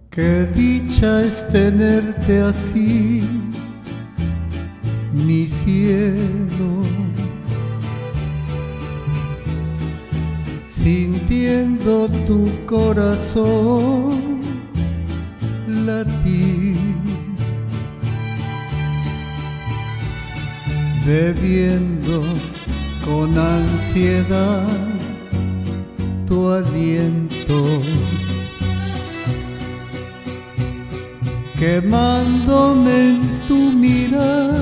Qué dicha es tenerte así, mi cielo, sintiendo tu corazón latir, bebiendo con ansiedad tu aliento, quemándome en tu mirar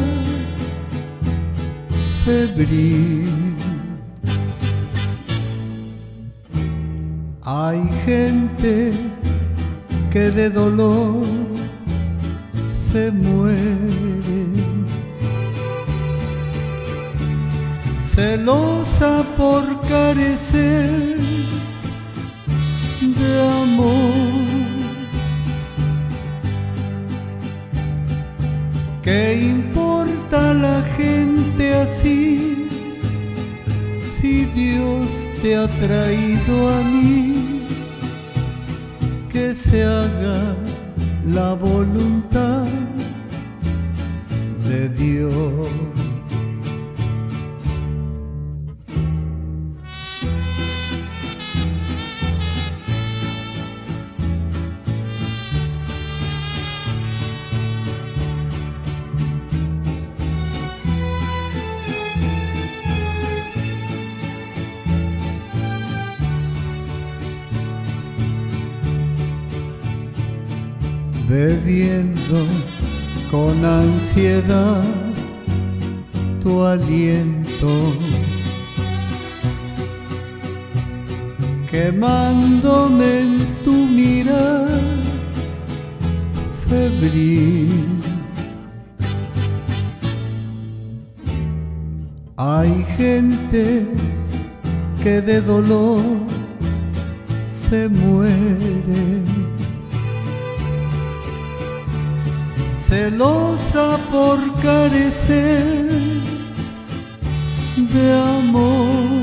febril. Hay gente que de dolor se muere, celosa por carecer de amor. ¿Qué importa la gente así si Dios te ha traído a mí? Que se haga la voluntad de Dios. Bebiendo con ansiedad tu aliento, quemándome en tu mirar febril. Hay gente que de dolor se muere, celosa por carecer de amor.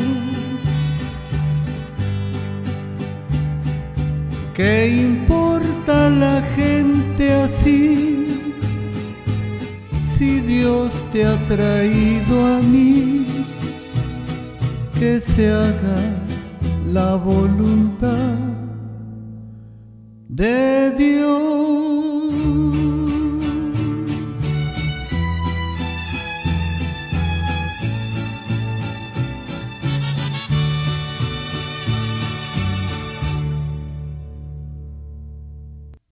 ¿Qué importa la gente así si Dios te ha traído a mí? Que se haga la voluntad de Dios.